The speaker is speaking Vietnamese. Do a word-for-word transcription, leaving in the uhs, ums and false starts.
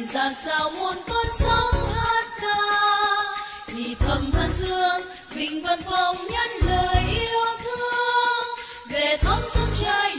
nhìn ra sao muôn con sóng hát ca, thì thầm than dương vịnh vân vọng nhân lời yêu thương về thăm sông trai